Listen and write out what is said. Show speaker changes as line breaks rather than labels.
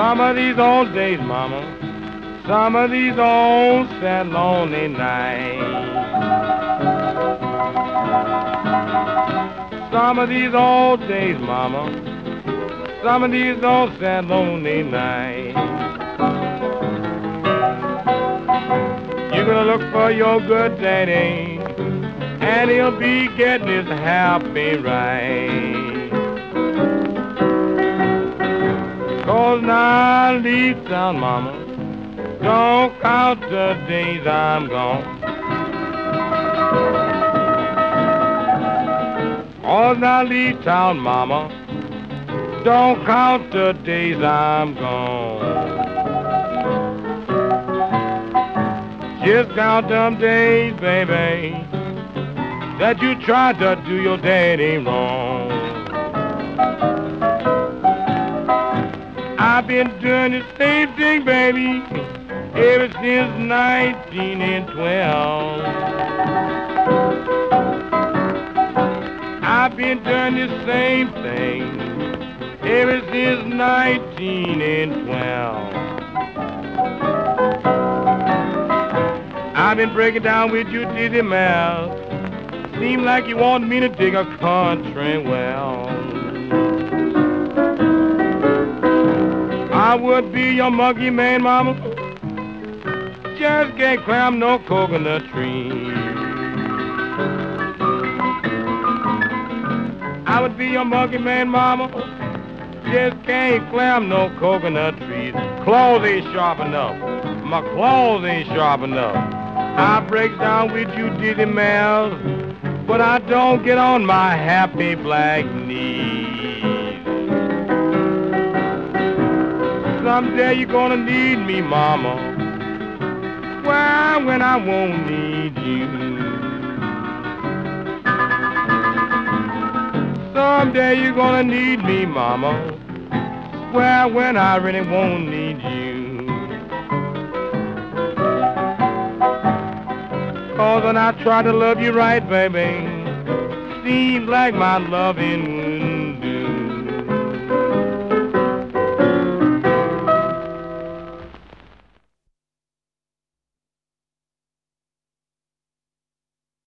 Some of these old days, mama, some of these old sad lonely nights. Some of these old days, mama, some of these old sad lonely nights. You're gonna look for your good daddy, and he'll be getting his happy right. 'Cause now I leave town, mama, don't count the days I'm gone. 'Cause now I leave town, mama, don't count the days I'm gone. Just count them days, baby, that you tried to do your daddy wrong. I've been doing the same thing, baby, ever since 1912. I've been doing the same thing ever since 1912. I've been breaking down with you dizzy mouth. Seem like you want me to dig a country well. I would be your monkey man, mama, just can't climb no coconut tree. I would be your monkey man, mama, just can't climb no coconut trees. Claws ain't sharp enough. My claws ain't sharp enough. I break down with you dizzy mouth, but I don't get on my happy black knees. Someday you're gonna need me, mama. Why when I won't need you? Someday you're gonna need me, mama. Why when I really won't need you? 'Cause when I try to love you right, baby, seems like my loving